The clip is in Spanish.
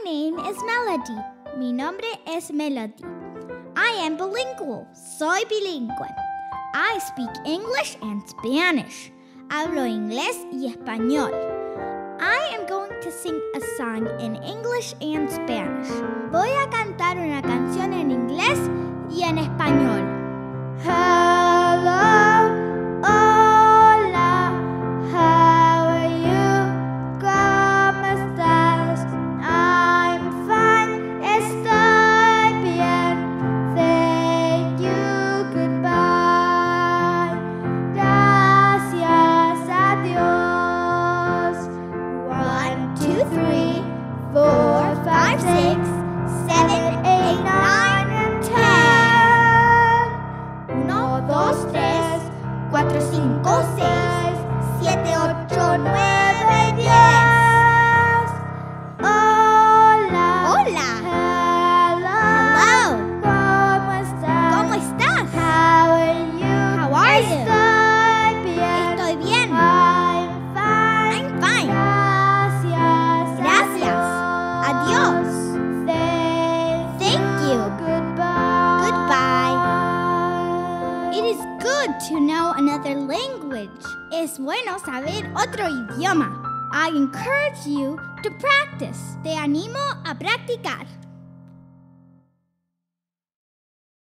name is Melody. Mi nombre es Melody. I am bilingual. Soy bilingüe. I speak English and Spanish. Hablo inglés y español. I am going to sing a song in English and Spanish. Voy a cantar una canción en inglés y en español. Hello, hola, how are you? ¿Cómo estás? I'm fine, estoy bien. Thank you, goodbye. Gracias, adiós. 1, 2, 3, 4, 5, 6, 7, 8, 9, and 10. 1, 2, 3, 4, 5, 6, 7, 8, 9, 10. Hola. Hola. Hello. ¿Cómo estás? ¿Cómo estás? How are you? How are you? Estoy bien. Estoy bien. I'm fine. I'm fine. Gracias. Gracias. Adiós. Thank you. Goodbye. Goodbye. It is good to know another language. Es bueno saber otro idioma. I encourage you to practice. Te animo a practicar.